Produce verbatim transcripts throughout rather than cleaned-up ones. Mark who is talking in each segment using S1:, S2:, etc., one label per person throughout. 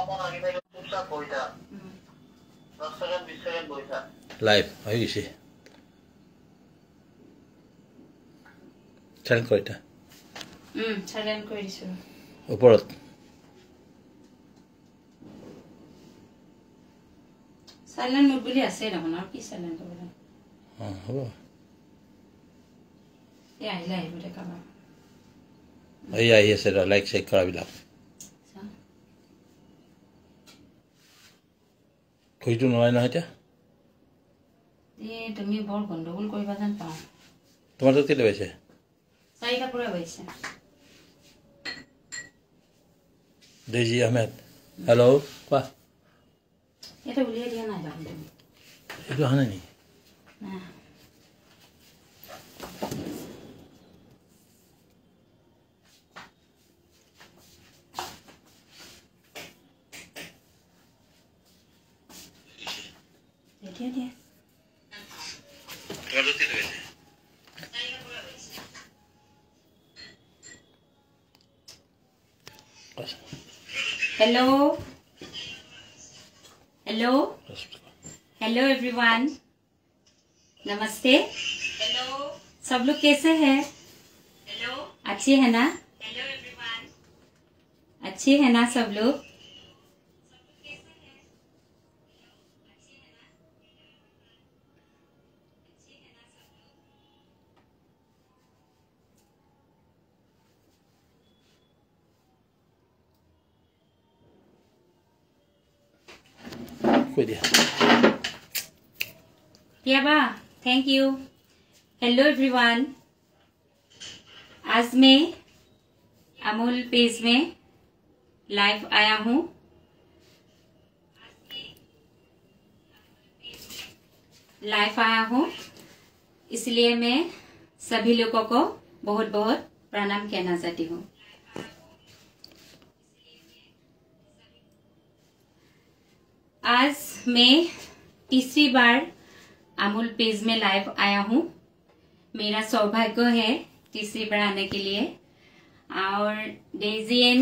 S1: Live হৈ গৈছে silent কৰি এটা
S2: উম চাইলেণ্ট কৰি দিছো
S1: ওপৰত
S2: সাইলেন্ট মোড বুলি আছে দেখোন আৰু কি সাইলেন্ট হ'ব
S1: অ হ'ব
S2: এই আহিলে আহিব দেখাবা
S1: এই আহি আছে লাইক চেক কৰা বিলাক কইটো নহয় নহয় এটা
S2: এই তুমি বৰ গণ্ডগোল কৰিবা যেন পাওঁ
S1: তোমাৰ তো কেলে হৈছে
S2: চাৰিটা পুৰা হৈছে
S1: দেজি আহমেদ হেল্ল' কোৱা
S2: এটা উলিয়াই দিয়া নাই দেখোন তুমি
S1: এইটো আহা নাই নেকি
S2: না dia dia
S1: kalau tidak ini
S2: hello hello hello everyone नमस्ते हेलो सब लोग कैसे हैं हेलो अच्छे हैं ना हेलो एवरीवन अच्छे हैं ना सब लोग क्या बा थैंक यू हेलो एवरीवन आज मैं अमूल पेज में लाइव आया हूँ लाइव आया हूँ इसलिए मैं सभी लोगों को बहुत बहुत प्रणाम कहना चाहती हूँ आज मैं तीसरी बार अमूल पेज में लाइव आया हूँ मेरा सौभाग्य है तीसरी बार आने के लिए और डेजी एंड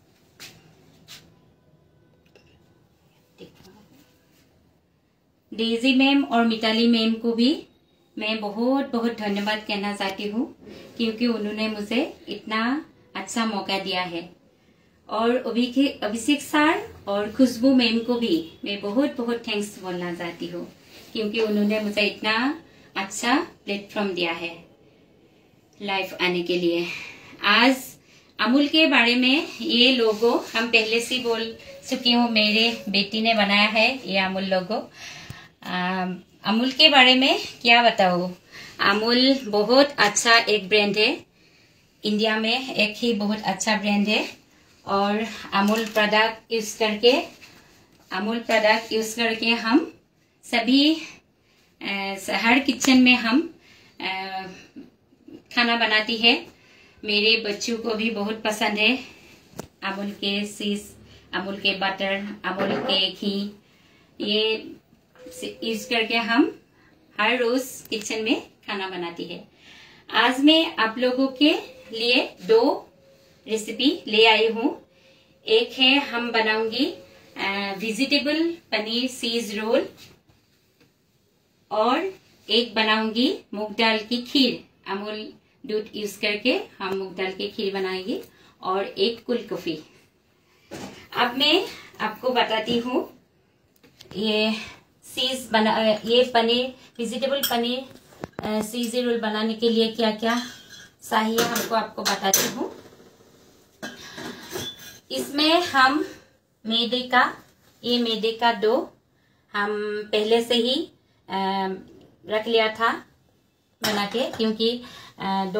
S2: डेजी मैम और मिताली मैम को भी मैं बहुत बहुत धन्यवाद कहना चाहती हूँ क्योंकि उन्होंने मुझे इतना अच्छा मौका दिया है और अभिषेक सर और खुशबू मैम को भी मैं बहुत बहुत थैंक्स बोलना चाहती हूँ क्योंकि उन्होंने मुझे इतना अच्छा प्लेटफॉर्म दिया है लाइव आने के लिए। आज अमूल के बारे में ये लोगो हम पहले से बोल चुकी हूँ मेरे बेटी ने बनाया है ये अमूल लोगो। अमूल के बारे में क्या बताऊँ अमूल बहुत अच्छा एक ब्रांड है इंडिया में एक ही बहुत अच्छा ब्रांड है और अमूल प्रोडक्ट यूज करके अमूल प्रोडक्ट यूज करके हम सभी आ, हर किचन में हम आ, खाना बनाती है मेरे बच्चों को भी बहुत पसंद है अमूल के चीज अमूल के बटर अमूल के घी ये यूज करके हम हर रोज किचन में खाना बनाती है। आज मैं आप लोगों के लिए दो रेसिपी ले आई हूँ। एक है हम बनाऊंगी वेजिटेबल पनीर चीज रोल और एक बनाऊंगी मूंग दाल की खीर अमूल दूध यूज करके हम मूंग दाल की खीर बनाएंगे और एक कुल कॉफी। अब मैं आपको बताती हूँ ये चीज बना ये पनीर वेजिटेबल पनीर चीज रोल बनाने के लिए क्या क्या चाहिए हमको आपको बताती हूँ। इसमें हम मैदे का ये मैदे का डो हम पहले से ही आ, रख लिया था बना के क्योंकि आ, दो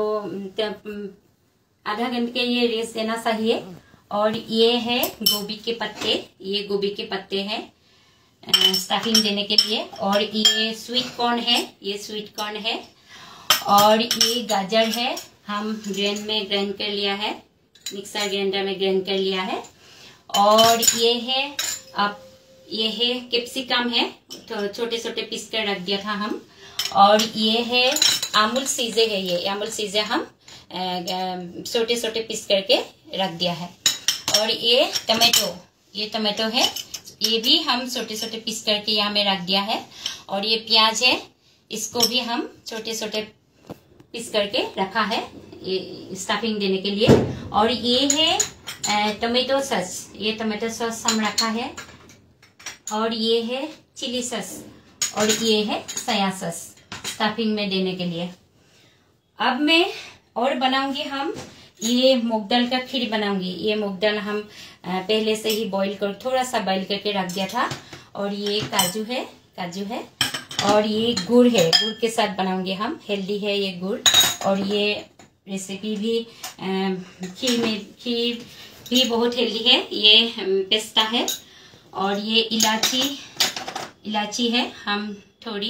S2: आधा घंटे के ये रेस्ट देना चाहिए। और ये है गोभी के पत्ते ये गोभी के पत्ते हैं स्टफिंग देने के लिए और ये स्वीट कॉर्न है ये स्वीट कॉर्न है और ये गाजर है हम ग्राइंड में ग्राइंड कर लिया है मिक्सर ग्राइंडर में ग्राइंड कर लिया है और ये है अब ये है कैप्सिकम है तो छोटे छोटे पीस कर रख दिया था हम और ये है अमूल चीज़े है ये अमूल चीज़े हम छोटे छोटे पीस करके रख दिया है और ये टमाटो ये टमाटो है, ये भी हम छोटे छोटे पीस करके यहाँ में रख दिया है। और ये प्याज है, इसको भी हम छोटे छोटे पीस करके रखा है ये स्टफिंग देने के लिए। और ये है टोमेटो सॉस, ये टोमेटो सॉस हम रखा है। और ये है चिली सॉस और ये है सोया सॉस स्टफिंग में देने के लिए। अब मैं और बनाऊंगी हम ये मूंग दाल का खीर बनाऊंगी। ये मूंग दाल हम पहले से ही बॉईल कर थोड़ा सा बॉईल करके रख दिया था। और ये काजू है, काजू है और ये गुड़ है, गुड़ के साथ बनाऊंगी हम। हेल्दी है ये गुड़। और ये रेसिपी भी खीर में खीर भी बहुत हेल्दी है। ये पिस्ता है और ये इलायची इलायची है, हम थोड़ी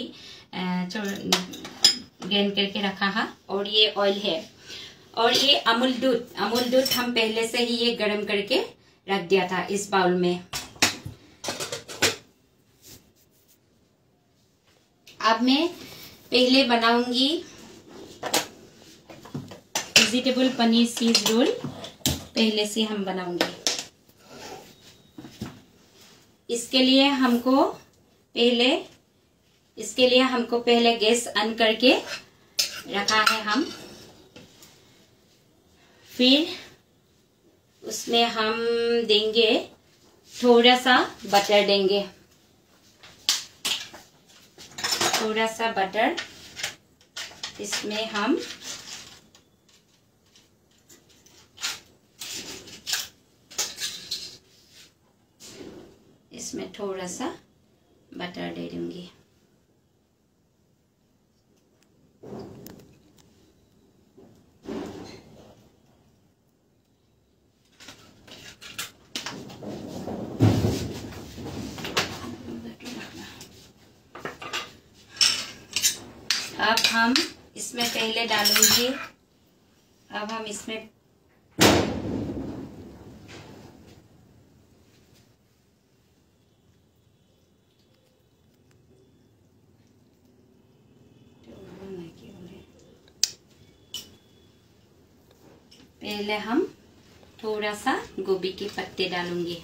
S2: ग्राइंड करके रखा है। और ये ऑयल है और ये अमूल दूध, अमूल दूध हम पहले से ही ये गरम करके रख दिया था इस बाउल में। अब मैं पहले बनाऊंगी वेजिटेबल पनीर चीज रोल, पहले से हम बनाऊंगी। इसके लिए हमको पहले इसके लिए हमको पहले गैस ऑन करके रखा है हम। फिर उसमें हम देंगे थोड़ा सा बटर, देंगे थोड़ा सा बटर। इसमें हम इसमें थोड़ा सा बटर दे दूंगी। अब हम इसमें पहले डालेंगे, अब हम इसमें पहले हम थोड़ा सा गोभी के पत्ते डालूंगी।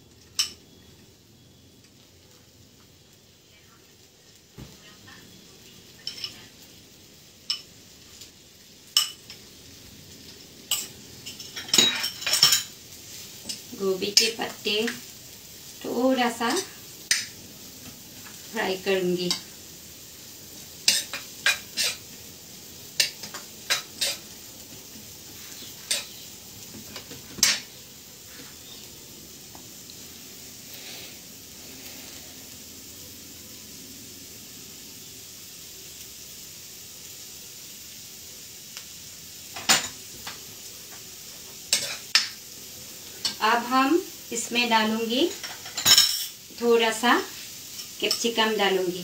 S2: गोभी के पत्ते थोड़ा सा फ्राई करूंगी। अब हम इसमें डालूंगी थोड़ा सा कैप्सिकम डालूंगी।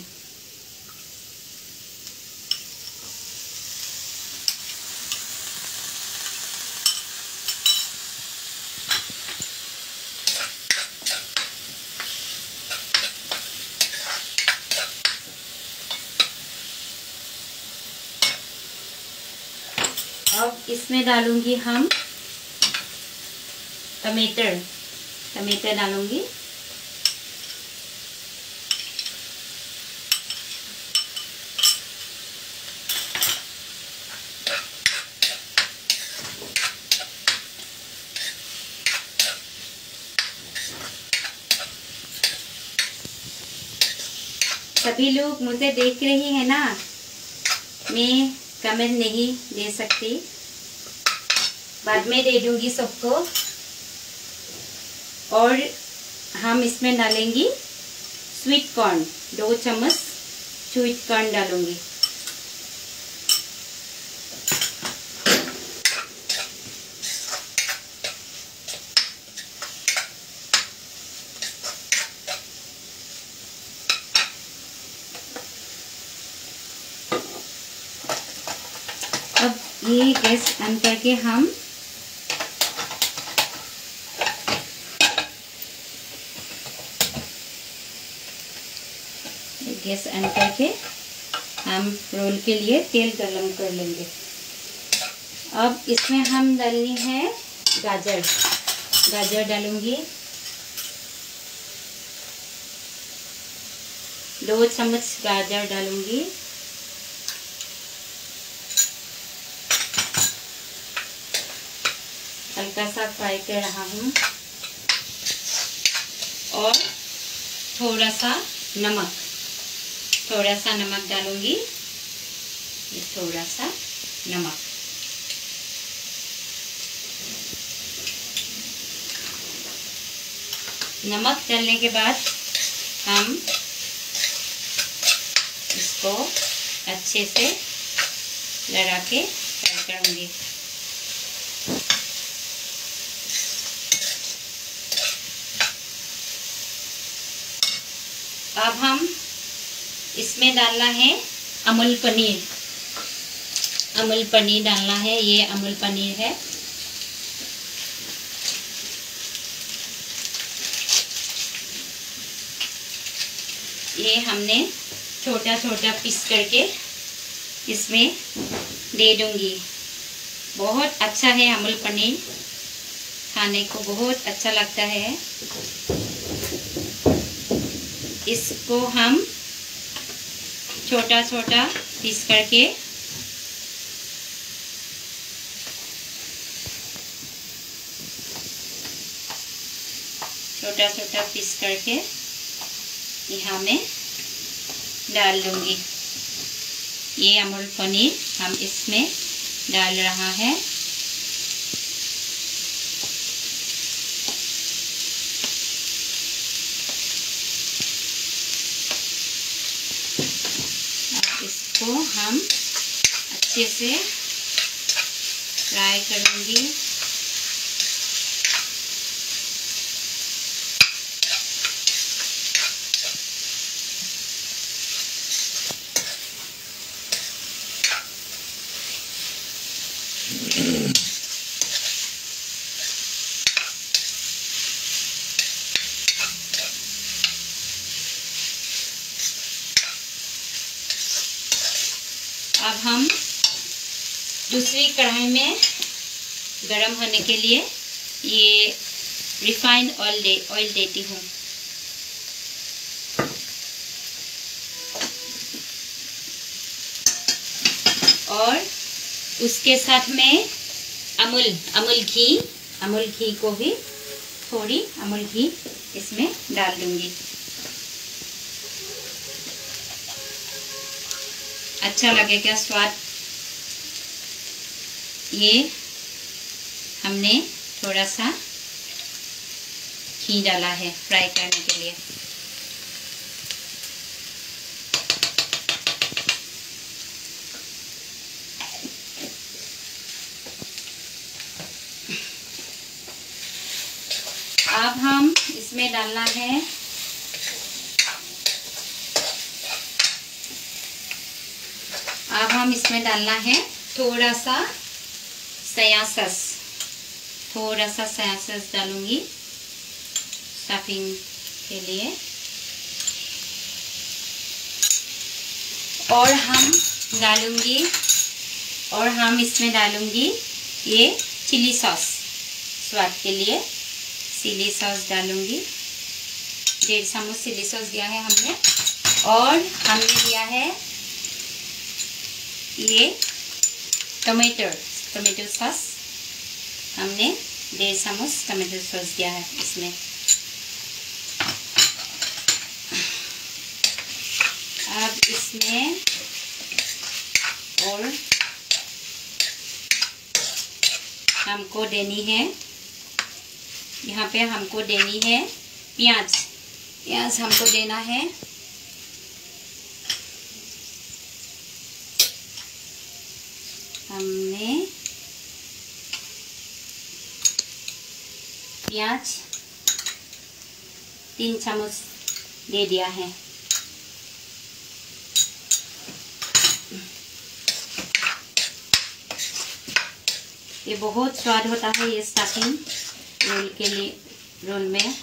S2: अब इसमें डालूंगी हम टमाटर टमाटर डालूंगी। सभी लोग मुझे देख रही है ना, मैं कमेंट नहीं दे सकती, बाद में दे दूंगी सबको। और हम इसमें डालेंगी स्वीट कॉर्न, दो चम्मच स्वीट कॉर्न डालूंगी। अब ये गैस ऑन करके हम गैस ऑन करके हम रोल के लिए तेल गरम कर लेंगे। अब इसमें हम डालनी है गाजर, गाजर डालूंगी। दो चम्मच गाजर डालूंगी। हल्का सा फ्राई कर रहा हूँ। और थोड़ा सा नमक, थोड़ा सा नमक डालूंगी। थोड़ा सा नमक। नमक डालने के बाद हम इसको अच्छे से लगा के फ्राई करूंगी। अब हम इसमें डालना है अमूल पनीर। अमूल पनीर डालना है, ये अमूल पनीर है। ये हमने छोटा छोटा पीस करके इसमें दे दूंगी। बहुत अच्छा है अमूल पनीर, खाने को बहुत अच्छा लगता है। इसको हम छोटा छोटा पीस करके छोटा छोटा पीस करके यहाँ में डाल दूंगी। ये अमूल पनीर हम इसमें डाल रहा है। अब इसको हम अच्छे से फ्राई करूंगी। अब हम दूसरी कढ़ाई में गरम होने के लिए ये रिफाइंड ऑयल दे ऑयल देती हूँ। और उसके साथ में अमूल अमूल घी अमूल घी को भी थोड़ी अमूल घी इसमें डाल दूंगी। अच्छा लगेगा स्वाद। ये हमने थोड़ा सा घी डाला है फ्राई करने के लिए। अब हम इसमें डालना है अब हम इसमें डालना है थोड़ा सा सोया सॉस। थोड़ा सा सोया सॉस डालूंगी स्टफिंग के लिए। और हम डालूंगी और हम इसमें डालूंगी ये चिली सॉस। स्वाद के लिए चिली सॉस डालूंगी। डेढ़ चम्मच चिली सॉस दिया है हमने। और हमने दिया है ये टमाटो टमाटो सॉस। हमने डेढ़ चम्मच टमाटो सॉस दिया है इसमें। अब इसमें और हमको देनी है, यहाँ पे हमको देनी है प्याज। प्याज हमको देना है हमने प्याज तीन चम्मच दे दिया है। ये बहुत स्वाद होता है ये स्टफिंग रोल के लिए रोल में।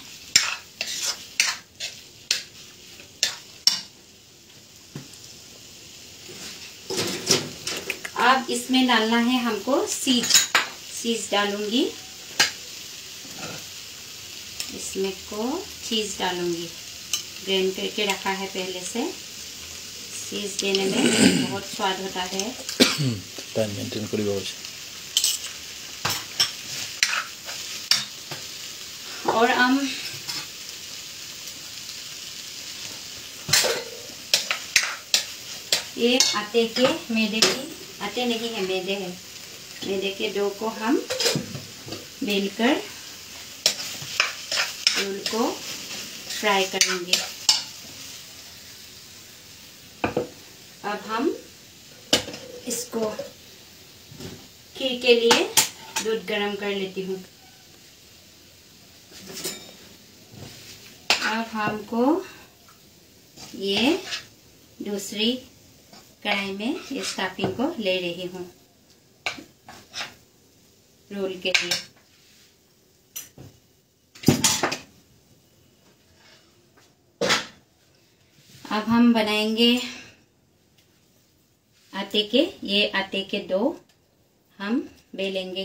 S2: अब इसमें डालना है हमको चीज। चीज डालूंगी इसमें को चीज डालूंगी। ग्राइंड करके रखा है पहले से। चीज़ देने में बहुत स्वाद होता है।
S1: टाइम मेंटेन करिबा होइसे।
S2: और हम ये आटे के मैदे की आटे नहीं है मैदे है मैदे के डो को हम बेलकर रोल को फ्राई करेंगे। अब हम इसको खीर के लिए दूध गरम कर लेती हूँ। अब हमको ये दूसरी कढ़ाई में इस स्टफिंग को ले रही हूँ रोल के लिए। अब हम बनाएंगे आटे के ये आटे के डो हम बेलेंगे।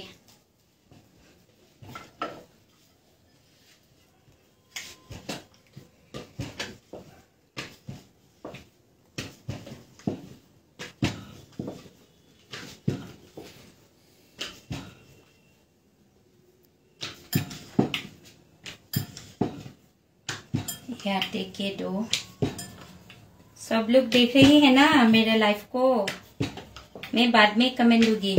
S2: ये आटे के डो सब लोग देख रही है ना मेरे लाइफ को। मैं बाद में कमेंट दूंगी।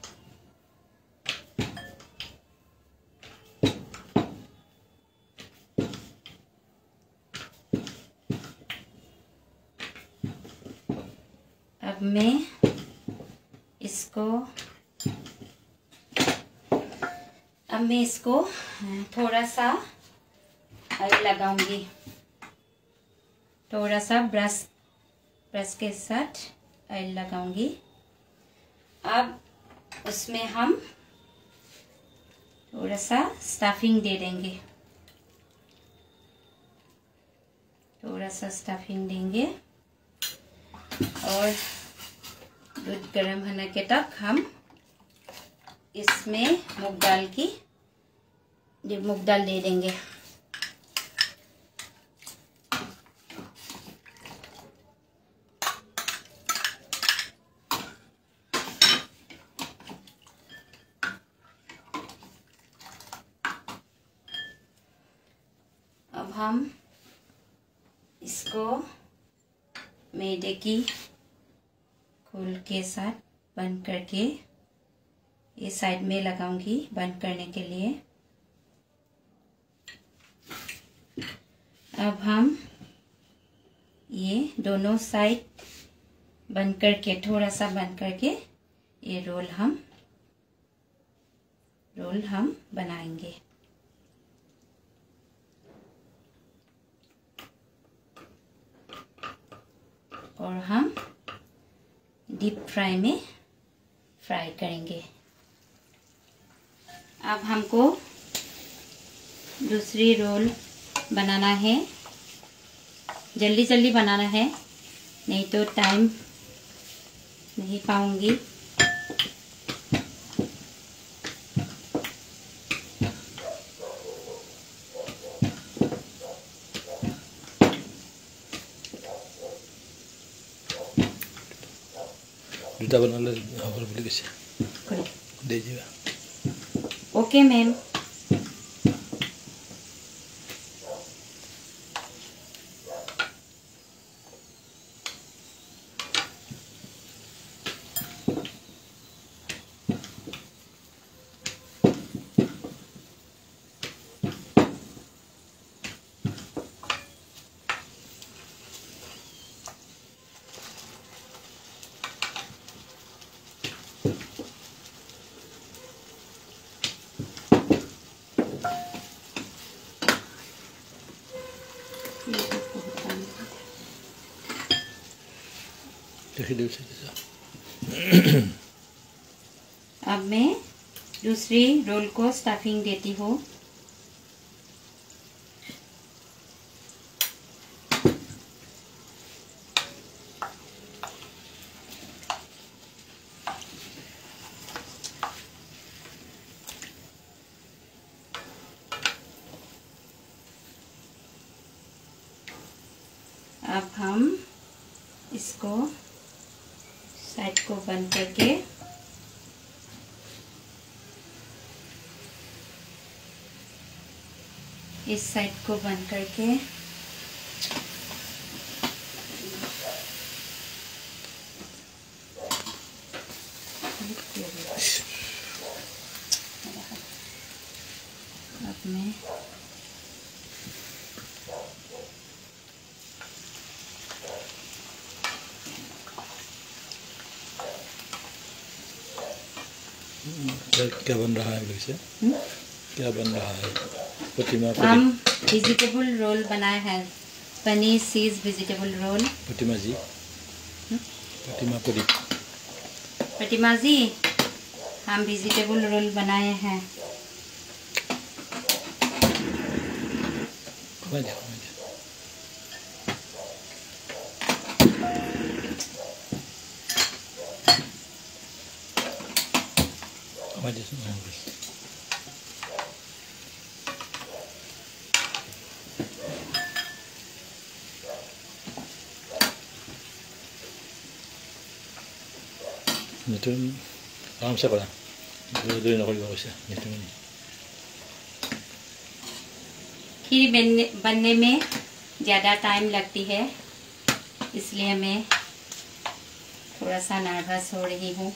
S2: अब मैं इसको अब मैं इसको थोड़ा सा ऑयल लगाऊंगी। थोड़ा सा ब्रश ब्रश के साथ ऑयल लगाऊंगी। अब उसमें हम थोड़ा सा स्टफिंग दे देंगे। थोड़ा सा स्टफिंग देंगे और दूध गर्म होने के तक हम इसमें मूंग दाल की मूंग दाल दे देंगे। अब हम इसको मैदे की खोल के साथ बंद करके ये साइड में लगाऊंगी बंद करने के लिए। अब हम ये दोनों साइड बंद करके थोड़ा सा बंद करके ये रोल हम रोल हम बनाएंगे। और हम डीप फ्राई में फ्राई करेंगे। अब हमको दूसरी रोल बनाना है। जल्दी जल्दी बनाना है नहीं तो टाइम नहीं पाऊंगी।
S1: দুটা বনালে হ'ব বুলি কৈছে দে দিবা।
S2: Okay ma'am. अब मैं दूसरी रोल को स्टफिंग देती हूँ। अब हम इसको साइड को बंद करके इस साइड को बंद करके अब मैं
S1: क्या बन रहा है लोग से? क्या बन रहा है? प्रतिमा
S2: हम वेजिटेबल रोल बनाए हैं, पनीर चीज वेजिटेबल रोल।
S1: प्रतिमा जी, प्रतिमा पूरी
S2: प्रतिमा जी, हम वेजिटेबल रोल बनाए हैं।
S1: खा जा, खा जा। खा जा, सुन रहा हूँ। नितुन आराम से करा, जोर जोर नकल करो से नितुन।
S2: खीर बनने बनने में ज़्यादा टाइम लगती है, इसलिए मैं थोड़ा सा नर्वस हो रही हूँ।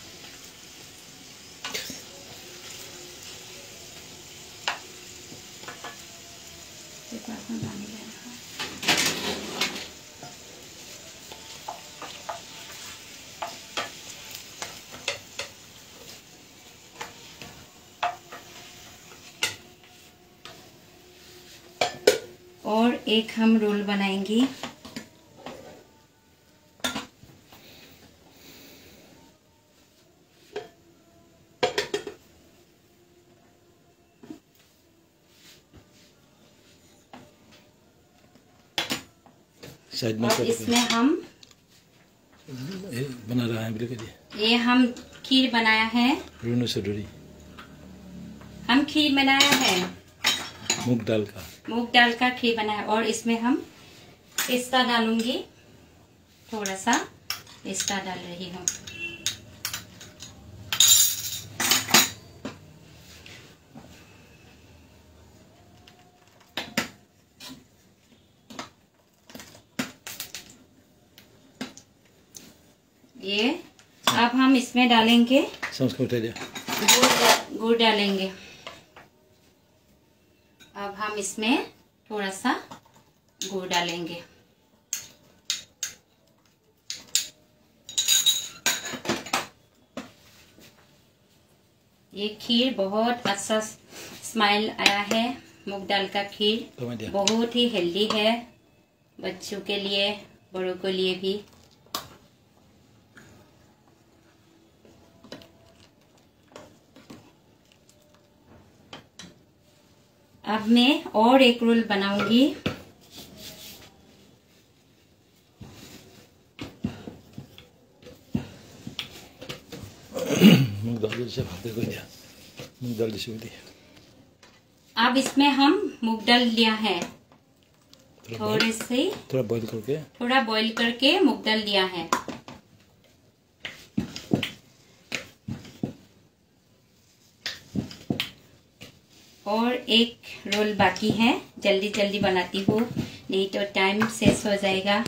S2: और एक हम रोल बनाएंगे।
S1: साइड में
S2: और इसमें हम
S1: बना रहा है बोले
S2: ये हम खीर बनाया है।
S1: रूनो सडोरी
S2: हम खीर बनाया है
S1: मूंग दाल का
S2: मूंग दाल का खीर बनाया। और इसमें हम पिस्ता डालूंगी, थोड़ा सा पिस्ता डाल रही हूँ। ये अब हम इसमें डालेंगे गुड़ गुड़ डालेंगे। अब हम इसमें थोड़ा सा गुड़ डालेंगे। ये खीर बहुत अच्छा स्माइल आया है। मूंग दाल का खीर बहुत ही हेल्दी है, बच्चों के लिए बड़ों के लिए भी। अब मैं और एक रोल बनाऊंगी।
S1: मूंग दाल से भाते को दिया, मूंग दाल से दिया।
S2: अब इसमें हम मूंग दाल लिया है, थोड़े से
S1: थोड़ा बॉईल करके
S2: थोड़ा बॉईल करके मूंग दाल लिया है। और एक रोल बाकी है, जल्दी जल्दी बनाती हूँ, नहीं तो टाइम शेष हो जाएगा।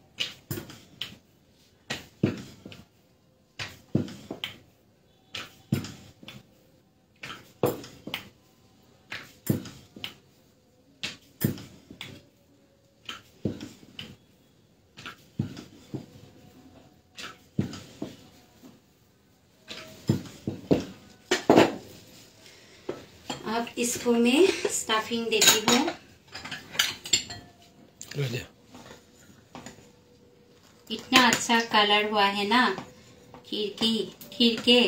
S2: अब इसको मैं स्टफिंग देती हूँ। इतना अच्छा कलर हुआ है ना खीर की खीर के।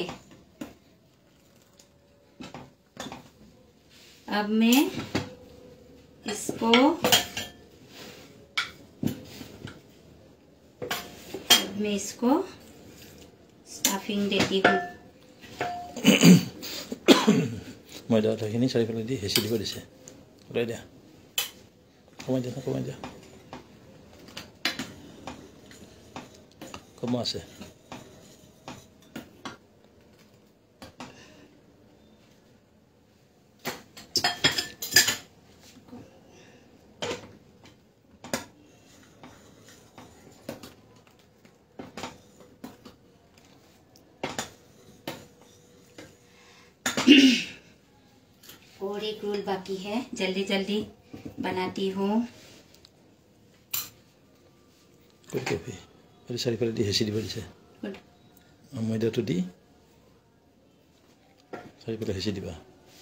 S2: अब मैं इसको अब मैं इसको स्टफिंग देती हूँ।
S1: ময়দা খিনি চাৰিফালে দি হেঁচি দিব দিছে ওলাই দিয়া, কমাই দিয়া কমাই দিয়া। ¿Cómo hace?
S2: और एक रोल बाकी है, जल्दी जल्दी बनाती हूँ।
S1: Kopi. Ada sari pada di hesi di bawah saya. Maida tu di. Sari pada hesi di bawah.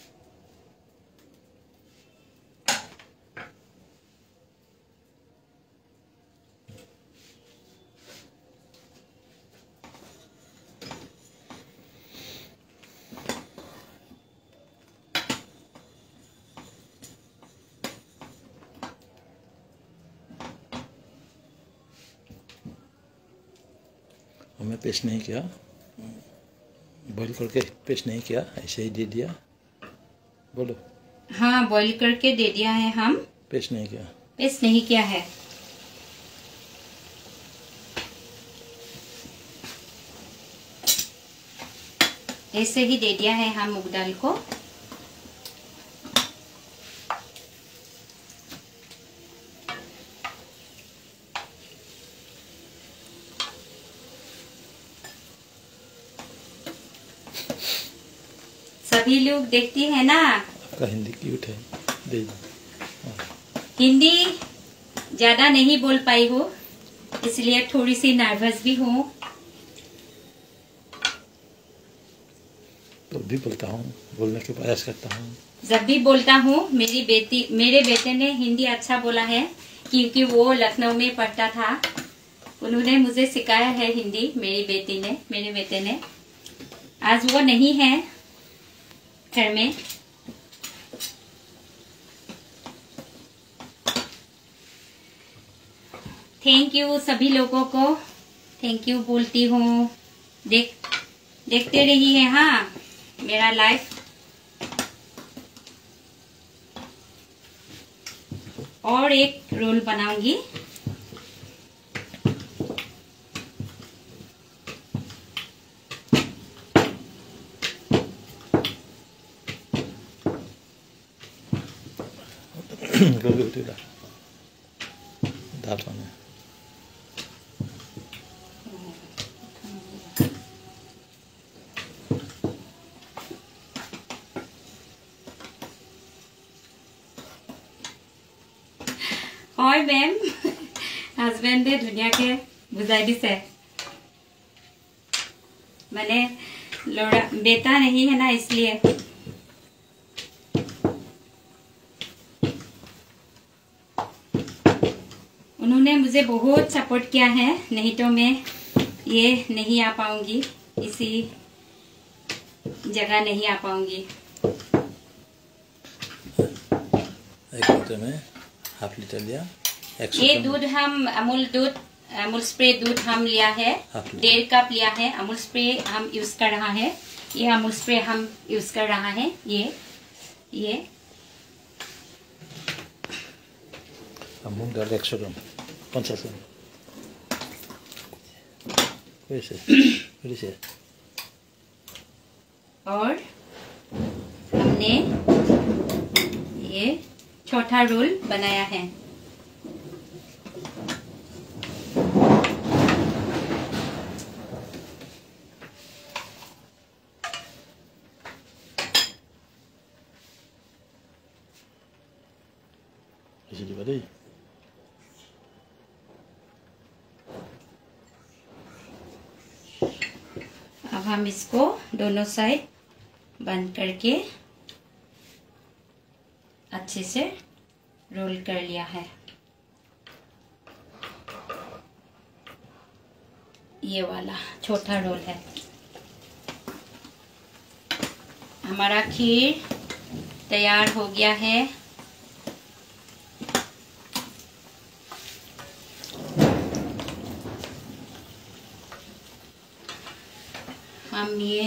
S1: हमने पेस्ट नहीं किया, बॉईल करके पेस्ट नहीं किया, ऐसे ही दे दिया। बोलो।
S2: हाँ, बॉईल करके दे दिया है, हम
S1: पेस्ट नहीं किया।
S2: पेस्ट नहीं किया है। ऐसे ही दे दिया है हम मूंग दाल को। सभी लोग देखती है ना।
S1: आपका हिंदी क्यूट है। दे
S2: हिंदी ज्यादा नहीं बोल पाई हूँ, इसलिए थोड़ी सी नर्वस भी हूँ।
S1: तो भी बोलता हूँ, बोलने के प्रयास करता हूँ।
S2: जब भी बोलता हूँ, मेरी बेटी मेरे बेटे ने हिंदी अच्छा बोला है, क्योंकि वो लखनऊ में पढ़ता था। उन्होंने मुझे सिखाया है हिंदी, मेरी बेटी ने, मेरे बेटे ने। आज वो नहीं है घर में। थैंक यू सभी लोगों को, थैंक यू बोलती हूँ। देख देखते रहिए हाँ मेरा लाइफ। और एक रोल बनाऊंगी।
S1: गोभी उठी ला दाल पाने।
S2: হয় মেম, হাজবেণ্ডে ধুনীয়াকে বুজাই দিছে। মানে लड़ा बेटा नहीं है ना, इसलिए। उन्होंने मुझे बहुत सपोर्ट किया है, नहीं तो मैं ये नहीं आ पाऊंगी, इसी जगह नहीं आ पाऊंगी।
S1: एक लीटर में हाफ लीटर लिया।
S2: ये दूध हम अमूल दूध अमूल स्प्रे दूध हम लिया है, डेढ़ कप लिया है। अमूल स्प्रे हम यूज कर रहा है, ये अमूल स्प्रे हम यूज कर रहा है। ये ये
S1: मूंग दाल एक सौ ग्राम, पचास ग्राम। कैसे कैसे
S2: और हमने ये छोटा रोल बनाया है। अब हम इसको दोनों साइड बंद करके अच्छे से रोल कर लिया है। ये वाला छोटा रोल है। हमारा खीर तैयार हो गया है। हम ये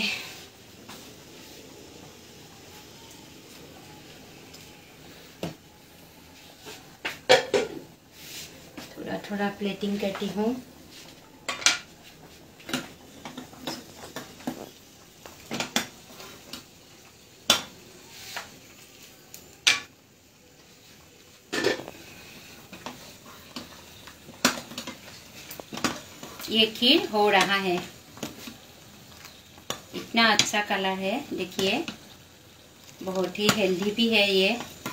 S2: थोड़ा थोड़ा प्लेटिंग करती हूँ। ये खीर हो रहा है। इतना अच्छा कलर है, देखिए बहुत ही हेल्दी भी है ये।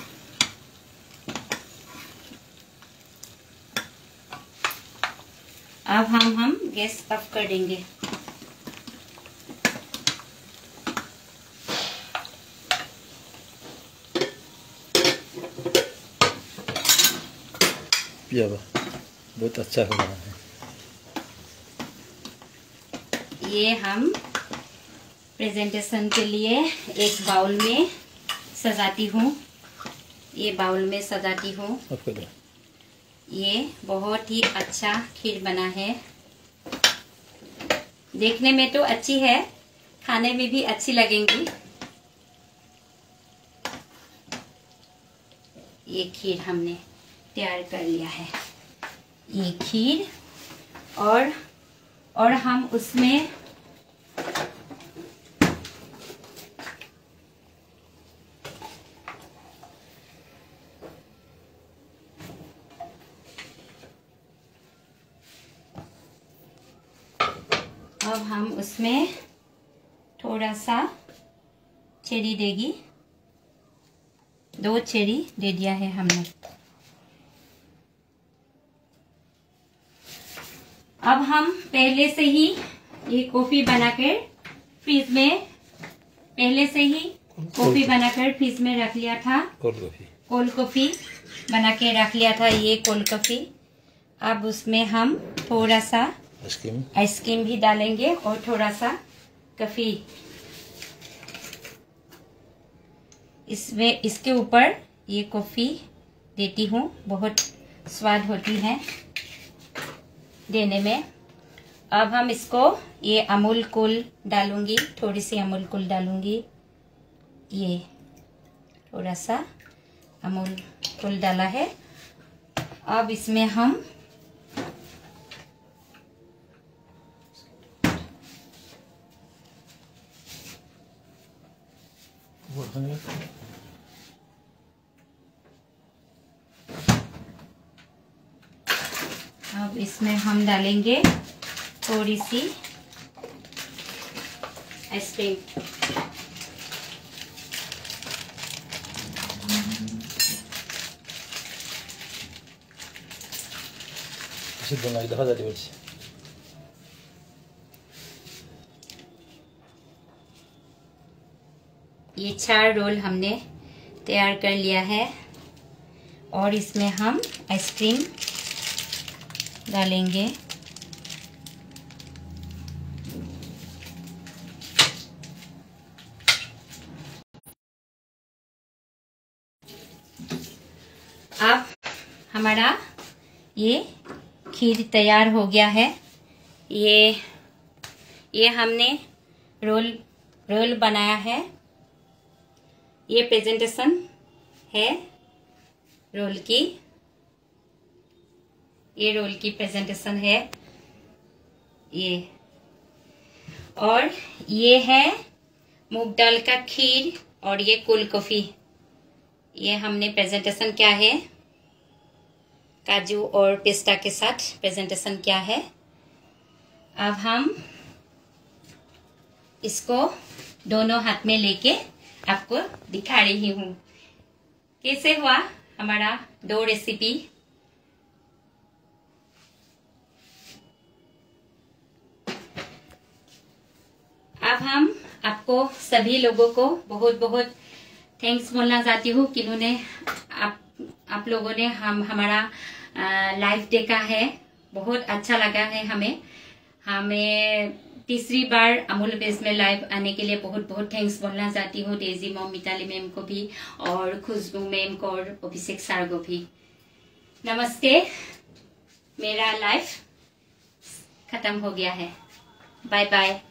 S2: अब हम हम गैस ऑफ कर देंगे।
S1: बहुत अच्छा हो रहा है।
S2: ये हम प्रेजेंटेशन के लिए एक बाउल में सजाती हूँ। ये बाउल में सजाती हूँ। ये बहुत ही अच्छा खीर बना है। देखने में तो अच्छी है, खाने में भी अच्छी लगेंगी। ये खीर हमने तैयार कर लिया है, ये खीर। और और हम उसमें अब हम उसमें थोड़ा सा चेरी देगी। दो चेरी दे दिया है हमने। अब हम पहले से ही ये कॉफी बनाकर फ्रीज में पहले से ही कॉफी बनाकर फ्रीज में रख लिया था। कोल्ड कॉफी बना के रख लिया था, ये कोल्ड कॉफी। अब उसमें हम थोड़ा सा
S1: आइसक्रीम
S2: आइसक्रीम भी डालेंगे और थोड़ा सा कॉफी इसमें, इसके ऊपर ये कॉफी देती हूँ। बहुत स्वाद होती है देने में। अब हम इसको ये अमूल कूल डालूंगी, थोड़ी सी अमूल कूल डालूंगी। ये थोड़ा सा अमूल कूल डाला है। अब इसमें हम अब इसमें हम डालेंगे थोड़ी सी आइसक्रीम।
S1: देखा जाती है।
S2: ये चार रोल हमने तैयार कर लिया है और इसमें हम आइसक्रीम डालेंगे। अब हमारा ये खीर तैयार हो गया है। ये ये हमने रोल रोल बनाया है। ये प्रेजेंटेशन है रोल की, ये रोल की प्रेजेंटेशन है ये। और ये है मूंग दाल का खीर और ये कोल्ड कॉफी। ये हमने प्रेजेंटेशन क्या है, काजू और पिस्ता के साथ प्रेजेंटेशन क्या है। अब हम इसको दोनों हाथ में लेके आपको दिखा रही हूँ कैसे हुआ हमारा दो रेसिपी। अब हम आपको सभी लोगों को बहुत बहुत थैंक्स बोलना चाहती हूँ कि उन्होंने आप आप लोगों ने हम हमारा लाइव देखा है। बहुत अच्छा लगा है हमें हमें तीसरी बार अमूल बेस में लाइव आने के लिए बहुत बहुत थैंक्स बोलना चाहती हूँ। डेजी मॉम, मिताली मैम को भी और खुशबू मैम को और अभिषेक सर को भी नमस्ते। मेरा लाइव खत्म हो गया है। Bye bye.